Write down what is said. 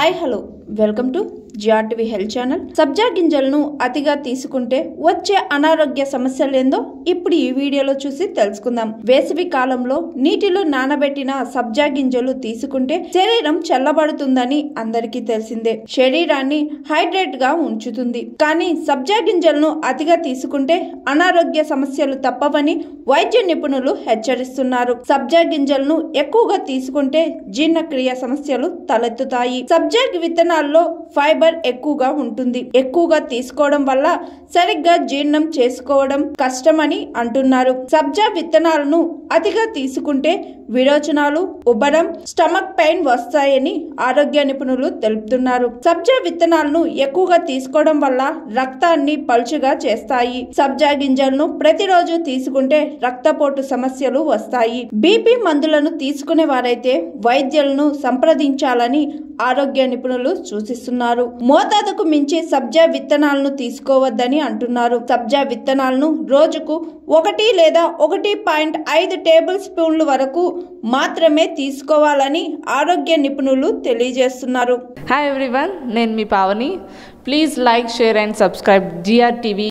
Hi hello welcome to GRTV health channel. సబ్జా గింజలను అతిగా తీసుకుంటే వచ్చే అనారోగ్య సమస్యలేందో ఇప్పుడు ఈ వీడియోలో చూసి తెలుసుకుందాం. వేసవి కాలంలో నీటిలో నానబెట్టిన సబ్జా గింజలు తీసుకుంటే శరీరం చల్లబడుతుందని అందరికీ తెలిసిందే. శరీరాన్ని హైడ్రేట్ గా ఉంచుతుంది. కానీ సబ్జా గింజలను అతిగా తీసుకుంటే అనారోగ్య సమస్యలు తప్పవని వైద్య నిపుణులు హెచ్చరిస్తున్నారు. సబ్జా గింజలను ఎక్కువగా తీసుకుంటే జీర్ణక్రియ సమస్యలు తలెత్తుతాయి. సబ్జా విత్తనాల్లో ఫైబర్ ఎక్కువగా ఉంటుంది. ఎక్కువగా తీసుకోవడం వల్ల సరిగ్గా జీర్ణం చేసుకోవడం కష్టమని అంటున్నారు. సబ్జా విత్తనాలను అతిగా తీసుకుంటే విరోచనాలు, ఉబ్బడం, స్టమక్ పెయిన్ వస్తాయని ఆరోగ్య నిపుణులు తెలుపుతున్నారు. సబ్జా విత్తనాలను ఎక్కువగా తీసుకోవడం వల్ల రక్తాన్ని పలుచగా చేస్తాయి. సబ్జా గింజలను ప్రతిరోజు తీసుకుంటే రక్తపోటు సమస్యలు వస్తాయి. బీపీ మందులను తీసుకునే వారైతే వైద్యులను సంప్రదించాలని ఆరోగ్య నిపుణులు సూచిస్తున్నారు. మోతాదుకు మించి సబ్జా విత్తనాలను తీసుకోవద్దని అంటున్నారు. సబ్జా విత్తనాలను రోజుకు 1 లేదా 1.5 టేబుల్ స్పూన్ల వరకు మాత్రమే తీసుకోవాలని ఆరోగ్య నిపుణులు తెలియజేస్తున్నారు. హాయ్ ఎవ్రీవన్, నేను మీ Pavani. Please like, share and subscribe GRTV.